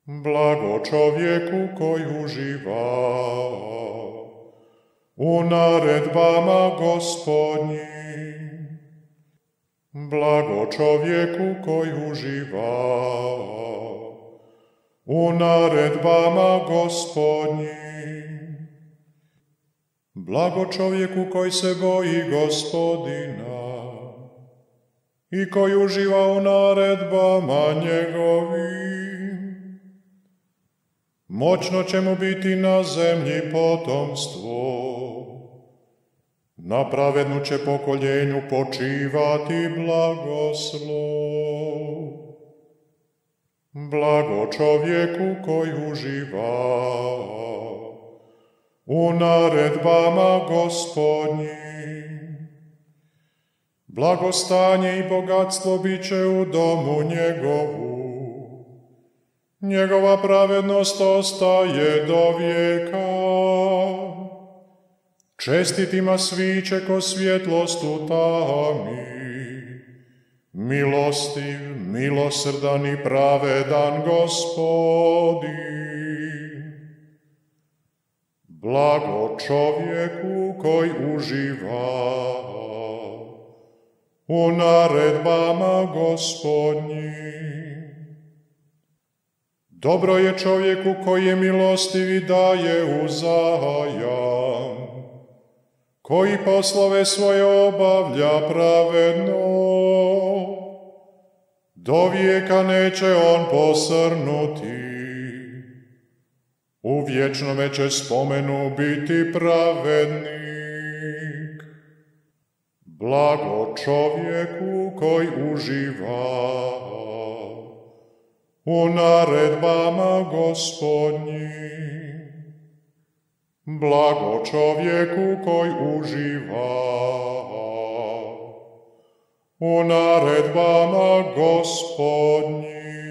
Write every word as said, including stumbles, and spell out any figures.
Blago čovjeku koji uživa u naredbama Gospodnjim. Blago čovjeku koji uživa u naredbama Gospodnjim. Blago čovjeku koji se boji Gospodina i koji uživa u naredbama njegovim. Moćno će mu biti na zemlji potomstvo, na pravednu će pokoljenju počivati blagoslov. Blago čovjeku koji uživa u naredbama Gospodnjim. Blagostanje i bogatstvo bit će u domu njegovu, njegova pravednost ostaje do vijeka. Čestitima sviće ko svjetlost u tami, milostiv, milosrdan i pravedan Gospodin. Blago čovjeku koji uživa u naredbama Gospodnjim. Dobro je čovjeku koji je milostiv i daje uzajam, koji poslove svoje obavlja pravedno. Do vijeka neće on posrnuti, u vječnome će spomenu biti pravednik. Blago čovjeku koji uživa u naredbama Gospodnjim. Blago čovjeku koji uživa u naredbama Gospodnjim.